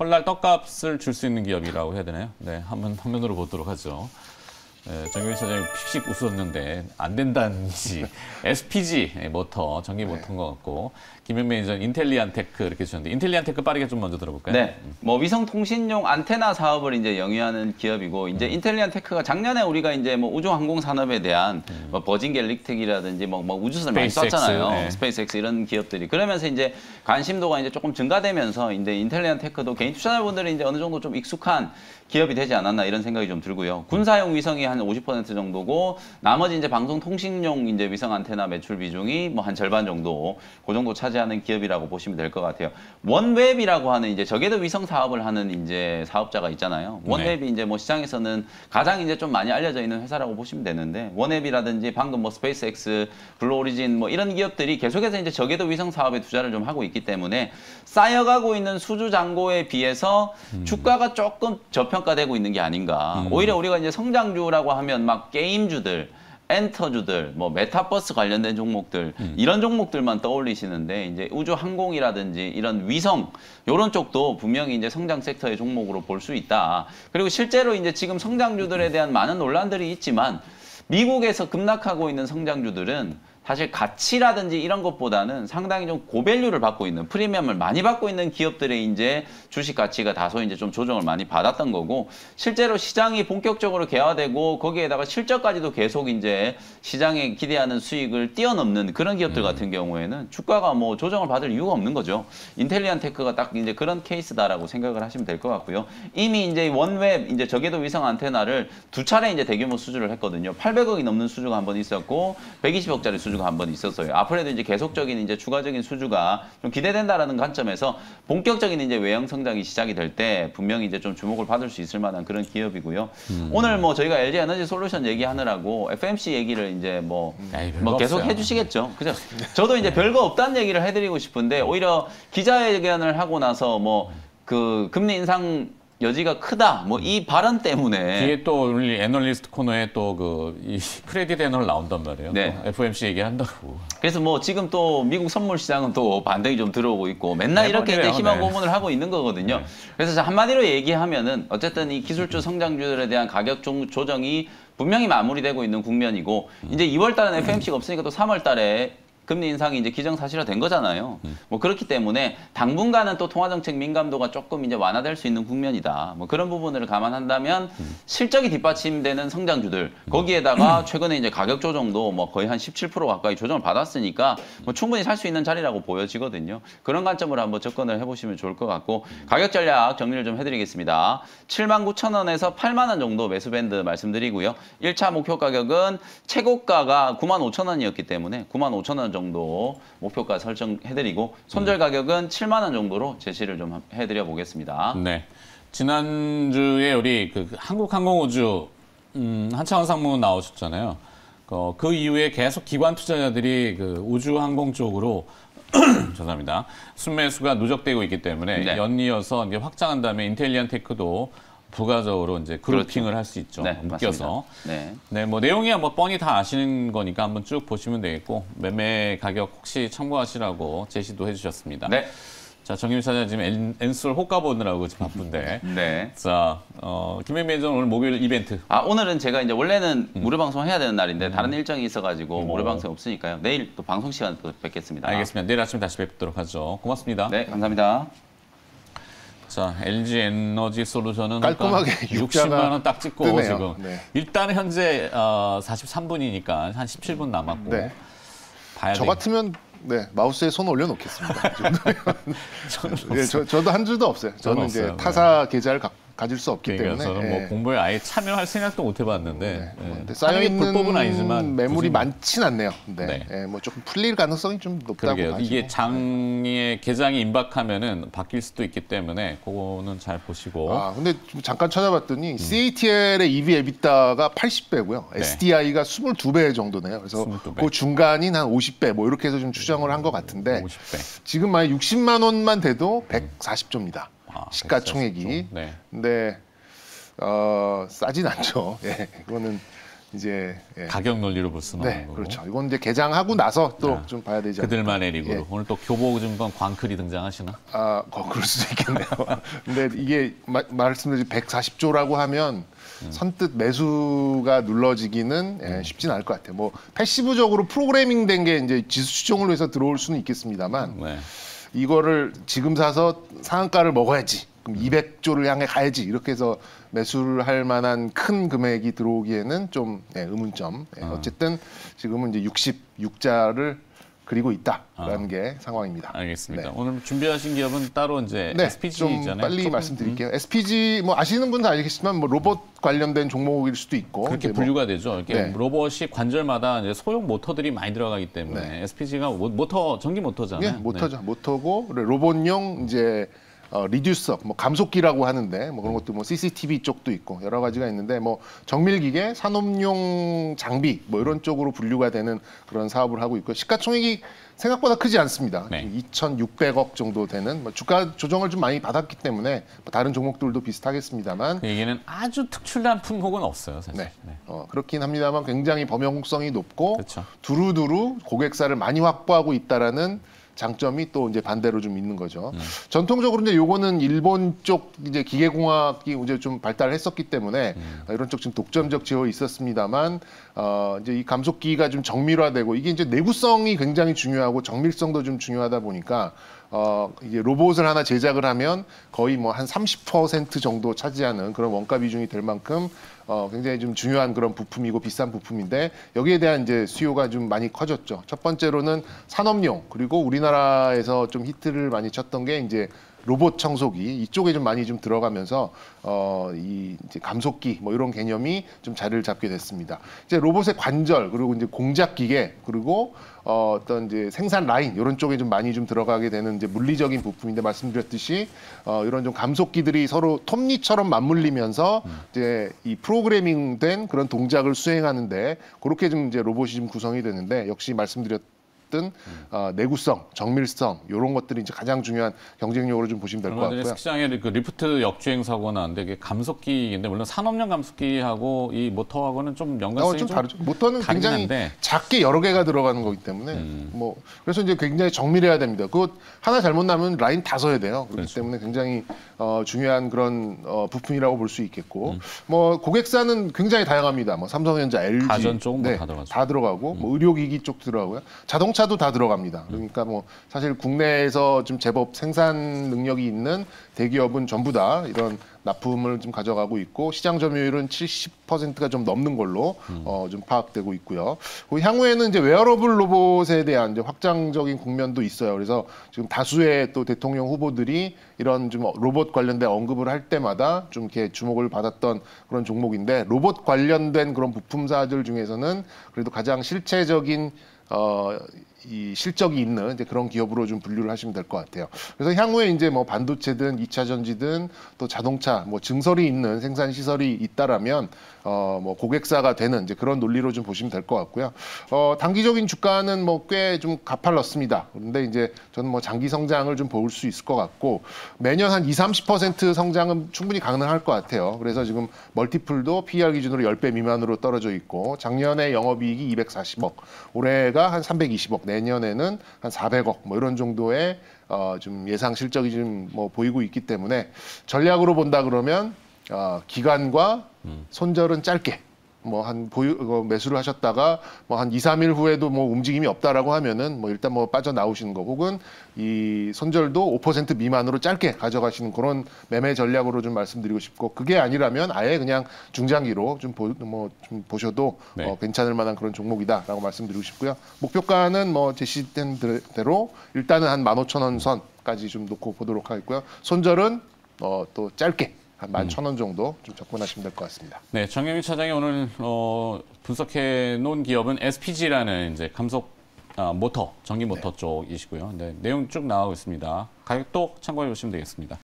펄날 떡값을 줄 수 있는 기업이라고 해야 되나요? 네, 화면으로 보도록 하죠. 네, 정경희 차장님 픽식 웃었는데 안 된다는지 SPG 모터, 전기 모터인 것 같고 김현민 매니저는 인텔리안테크 이렇게 주셨는데 인텔리안테크 빠르게 좀 먼저 들어볼까요? 네, 뭐 위성 통신용 안테나 사업을 이제 영위하는 기업이고 이제 인텔리안테크가 작년에 우리가 이제 뭐 우주 항공 산업에 대한 뭐 버진 갤릭틱이라든지 뭐 우주선을 많이 썼잖아요. 네. 스페이스X 이런 기업들이 그러면서 이제 관심도가 이제 조금 증가되면서 이제 인텔리안테크도 개인 투자자분들이 이제 어느 정도 좀 익숙한 기업이 되지 않았나 이런 생각이 좀 들고요. 군사용 위성이 한 50% 정도고 나머지 이제 방송 통신용 이제 위성 안테나 매출 비중이 뭐 한 절반 정도 그 정도 차지하는 기업이라고 보시면 될 것 같아요. 원웹이라고 하는 이제 저궤도 위성 사업을 하는 이제 사업자가 있잖아요. 원웹이 이제 뭐 시장에서는 가장 이제 좀 많이 알려져 있는 회사라고 보시면 되는데 원웹이라든지 방금 뭐 스페이스X, 블루오리진 뭐 이런 기업들이 계속해서 이제 저궤도 위성 사업에 투자를 좀 하고 있기 때문에 쌓여가고 있는 수주 잔고에 비해서 주가가 조금 저평가되고 있는 게 아닌가. 오히려 우리가 이제 성장주라고 하면 막 게임주들, 엔터주들, 뭐 메타버스 관련된 종목들 이런 종목들만 떠올리시는데 이제 우주 항공이라든지 이런 위성 이런 쪽도 분명히 이제 성장 섹터의 종목으로 볼 수 있다. 그리고 실제로 이제 지금 성장주들에 대한 많은 논란들이 있지만 미국에서 급락하고 있는 성장주들은 사실 가치라든지 이런 것보다는 상당히 좀 고밸류를 받고 있는 프리미엄을 많이 받고 있는 기업들의 이제 주식 가치가 다소 이제 좀 조정을 많이 받았던 거고 실제로 시장이 본격적으로 개화되고 거기에다가 실적까지도 계속 이제 시장에 기대하는 수익을 뛰어넘는 그런 기업들 같은 경우에는 주가가 뭐 조정을 받을 이유가 없는 거죠. 인텔리안테크가 딱 이제 그런 케이스다라고 생각을 하시면 될 것 같고요. 이미 이제 원웹 이제 저궤도 위성 안테나를 두 차례 이제 대규모 수주를 했거든요. 800억이 넘는 수주가 한 번 있었고 120억짜리 수주가 한 번 있었어요. 앞으로도 이제 계속적인 이제 추가적인 수주가 좀 기대된다라는 관점에서 본격적인 이제 외형 성장이 시작이 될 때 분명히 이제 좀 주목을 받을 수 있을 만한 그런 기업이고요. 오늘 뭐 저희가 LG 에너지 솔루션 얘기하느라고 FMC 얘기를 이제 뭐 계속 없어요. 해주시겠죠. 그죠? 저도 이제 별거 없다는 얘기를 해드리고 싶은데 오히려 기자회견을 하고 나서 뭐 그 금리 인상 여지가 크다. 뭐 이 발언 때문에 뒤에 또 우리 애널리스트 코너에 또 그 이 크레딧 애널 나온단 말이에요. 네. FOMC 얘기한다고. 그래서 뭐 지금 또 미국 선물 시장은 또 반등이 좀 들어오고 있고 맨날 이렇게 이제 희망 고문을 하고 있는 거거든요. 네. 그래서 한마디로 얘기하면은 어쨌든 이 기술주 성장주들에 대한 가격 조정이 분명히 마무리되고 있는 국면이고 이제 2월 달은 FMC가 없으니까 또 3월 달에 금리 인상이 이제 기정사실화 된 거잖아요. 뭐 그렇기 때문에 당분간은 또 통화정책 민감도가 조금 이제 완화될 수 있는 국면이다. 뭐 그런 부분을 감안한다면 실적이 뒷받침되는 성장주들 거기에다가 최근에 이제 가격 조정도 뭐 거의 한 17% 가까이 조정을 받았으니까 뭐 충분히 살 수 있는 자리라고 보여지거든요. 그런 관점으로 한번 접근을 해보시면 좋을 것 같고 가격 전략 정리를 좀 해드리겠습니다. 79,000원에서 8만 원 정도 매수 밴드 말씀드리고요. 1차 목표 가격은 최고가가 95,000원이었기 때문에 95,000원 정도 목표가 설정해드리고 손절 가격은 7만 원 정도로 제시를 좀 해드려 보겠습니다. 네. 지난주에 우리 그 한국항공우주 한차원 상무 나오셨잖아요. 그 이후에 계속 기관 투자자들이 그 우주항공 쪽으로 죄송합니다. 순매수가 누적되고 있기 때문에 네. 연이어서 이제 확장한 다음에 인텔리안테크도 부가적으로 이제 그룹핑을 할 수 있죠. 네, 묶여서. 네. 네, 뭐 내용이야 뭐 뻔히 다 아시는 거니까 한번 쭉 보시면 되겠고 매매 가격 혹시 참고하시라고 제시도 해주셨습니다. 네. 자, 정김 사장 지금 엔솔 호가 보느라고 지금 바쁜데. 네. 자, 김현민 매니저는 오늘 목요일 이벤트. 오늘은 제가 이제 원래는 무료 방송 해야 되는 날인데 다른 일정이 있어가지고 무료 방송이 없으니까요. 내일 또 방송 시간에 또 뵙겠습니다. 알겠습니다. 내일 아침 다시 뵙도록 하죠. 고맙습니다. 네, 감사합니다. 자, LG 에너지 솔루션은 깔끔하게 60만 원 딱 찍고 뜨네요. 지금 네. 일단 현재 43분이니까 한 17분 남았고 네. 봐야 저 같으면 네, 마우스에 손 올려놓겠습니다. 네, 저도 한 줄도 없어요. 저는 이제 없어요. 타사 계좌를 가질 수 없기 그러니까 때문에. 저는 뭐 공부에 아예 참여할 생각도 못 해봤는데 네, 뭐 근데 하는 게 쌓여있는 불법은 아니지만 매물이 굳이 많진 않네요. 네. 네. 네, 뭐 조금 풀릴 가능성이 좀 높다고 그러게요. 봐지고. 이게 장에 계장이 임박하면은 바뀔 수도 있기 때문에 그거는 잘 보시고. 근데 좀 잠깐 찾아봤더니 CATL의 EV 에비타가 80배고요. 네. SDI가 22배 정도네요. 그래서 22배. 그 중간인 한 50배 뭐 이렇게 해서 좀 추정을 한 것 같은데 50배. 지금 만약 60만 원만 돼도 140조입니다. 아, 시가총액이. 140조. 네. 근데 싸진 않죠. 예, 그거는 이제 예. 가격 논리로 볼 수는 네, 없는 거고. 그렇죠. 이건 이제 개장하고 나서 또 좀 봐야 되지 않을까. 그들만의 리그로. 예. 오늘 또 교보증권 광클이 등장하시나? 그럴 수도 있겠네요. 근데 이게 말씀드린 140조라고 하면 선뜻 매수가 눌러지기는 쉽진 않을 것 같아요. 뭐 패시브적으로 프로그래밍 된 게 이제 지수 추종을 위해서 들어올 수는 있겠습니다만 네. 이거를 지금 사서 상한가를 먹어야지. 그럼 200조를 향해 가야지. 이렇게 해서 매수를 할 만한 큰 금액이 들어오기에는 좀 의문점. 어쨌든 지금은 이제 66자를 그리고 있다라는 게 상황입니다. 알겠습니다. 네. 오늘 준비하신 기업은 따로 이제 네, SPG잖아요. 좀 빨리 말씀드릴게요. SPG 뭐 아시는 분도 아시겠지만 뭐 로봇 관련된 종목일 수도 있고 그렇게 이제 뭐 분류가 되죠. 이렇게 네. 로봇이 관절마다 이제 소형 모터들이 많이 들어가기 때문에 네. SPG가 모터 전기 모터잖아요. 예, 모터죠. 모터고 로봇용 이제 리듀서, 뭐 감속기라고 하는데 뭐 그런 것도 뭐 CCTV 쪽도 있고 여러 가지가 있는데 뭐 정밀기계, 산업용 장비 뭐 이런 쪽으로 분류가 되는 그런 사업을 하고 있고 시가총액이 생각보다 크지 않습니다. 네. 2,600억 정도 되는 뭐 주가 조정을 좀 많이 받았기 때문에 뭐 다른 종목들도 비슷하겠습니다만 그 얘기는 아주 특출난 품목은 없어요, 사실. 네. 네. 그렇긴 합니다만 굉장히 범용성이 높고 그렇죠. 두루두루 고객사를 많이 확보하고 있다라는 장점이 또 이제 반대로 좀 있는 거죠. 전통적으로 이제 요거는 일본 쪽 이제 기계공학이 이제 좀 발달했었기 때문에 이런 쪽 지금 독점적 지형이 있었습니다만 이제 이 감속기가 좀 정밀화되고 이게 이제 내구성이 굉장히 중요하고 정밀성도 좀 중요하다 보니까 이제 로봇을 하나 제작을 하면 거의 뭐 한 30% 정도 차지하는 그런 원가 비중이 될 만큼 굉장히 좀 중요한 그런 부품이고 비싼 부품인데 여기에 대한 이제 수요가 좀 많이 커졌죠. 첫 번째로는 산업용 그리고 우리나라에서 좀 히트를 많이 쳤던 게 이제 로봇 청소기 이쪽에 좀 많이 좀 들어가면서 이 이제 감속기 뭐 이런 개념이 좀 자리를 잡게 됐습니다. 이제 로봇의 관절 그리고 이제 공작 기계 그리고 어떤 이제 생산 라인 이런 쪽에 좀 많이 좀 들어가게 되는 이제 물리적인 부품인데 말씀드렸듯이 이런 좀 감속기들이 서로 톱니처럼 맞물리면서 이제 이 프로그래밍된 그런 동작을 수행하는데 그렇게 좀 이제 로봇이 좀 구성이 되는데 역시 말씀드렸던 내구성, 정밀성 이런 것들이 이제 가장 중요한 경쟁력으로 좀 보시면 될 것 얼마 전에 같고요. 스키장에 그 리프트 역주행 사고가 나는데 이게 감속기인데 물론 산업용 감속기하고 이 모터하고는 좀 연관성이 좀 다르죠. 모터는 다르긴 굉장히 한데. 작게 여러 개가 들어가는 거기 때문에 뭐 그래서 이제 굉장히 정밀해야 됩니다. 그거 하나 잘못 나면 라인 다 서야 돼요. 그렇기 그렇죠. 때문에 굉장히 중요한 그런 부품이라고 볼 수 있겠고 뭐 고객사는 굉장히 다양합니다. 뭐 삼성전자, LG 가전 쪽은 뭐다 들어가죠. 다 들어가고 뭐 의료기기 쪽 들어가고요. 자동차도 다 들어갑니다. 그러니까 뭐 사실 국내에서 좀 제법 생산 능력이 있는 대기업은 전부 다 이런 납품을 좀 가져가고 있고 시장 점유율은 70%가 좀 넘는 걸로 좀 파악되고 있고요. 그 향후에는 이제 웨어러블 로봇에 대한 이제 확장적인 국면도 있어요. 그래서 지금 다수의 또 대통령 후보들이 이런 좀 로봇 관련된 언급을 할 때마다 좀 이렇게 주목을 받았던 그런 종목인데 로봇 관련된 그런 부품사들 중에서는 그래도 가장 실체적인 이 실적이 있는 이제 그런 기업으로 좀 분류를 하시면 될 것 같아요. 그래서 향후에 이제 뭐 반도체든 2차 전지든 또 자동차 뭐 증설이 있는 생산 시설이 있다라면 뭐 고객사가 되는 이제 그런 논리로 좀 보시면 될 것 같고요. 단기적인 주가는 뭐 꽤 좀 가팔랐습니다. 그런데 이제 저는 뭐 장기 성장을 좀 볼 수 있을 것 같고 매년 한 20-30% 성장은 충분히 가능할 것 같아요. 그래서 지금 멀티플도 PER 기준으로 10배 미만으로 떨어져 있고 작년에 영업이익이 240억, 올해가 한 320억, 내년에는 한 400억 뭐 이런 정도의 좀 예상 실적이 좀 뭐 보이고 있기 때문에 전략으로 본다 그러면 기간과 손절은 짧게 뭐 한 매수를 하셨다가 뭐 한 2-3일 후에도 뭐 움직임이 없다라고 하면은 뭐 일단 뭐 빠져나오시는 거 혹은 이 손절도 5% 미만으로 짧게 가져가시는 그런 매매 전략으로 좀 말씀드리고 싶고 그게 아니라면 아예 그냥 중장기로 좀 보셔도 네. 괜찮을 만한 그런 종목이다라고 말씀드리고 싶고요. 목표가는 뭐 제시된 대로 일단은 한 15,000원 선까지 좀 놓고 보도록 하겠고요. 손절은 또 짧게 한 11,000원 정도 좀 접근하시면 될 것 같습니다. 네, 정경민 차장이 오늘 분석해 놓은 기업은 SPG라는 이제 감속 모터, 전기 모터 쪽이시고요. 네, 내용 쭉 나오고 있습니다. 가격도 참고해 보시면 되겠습니다.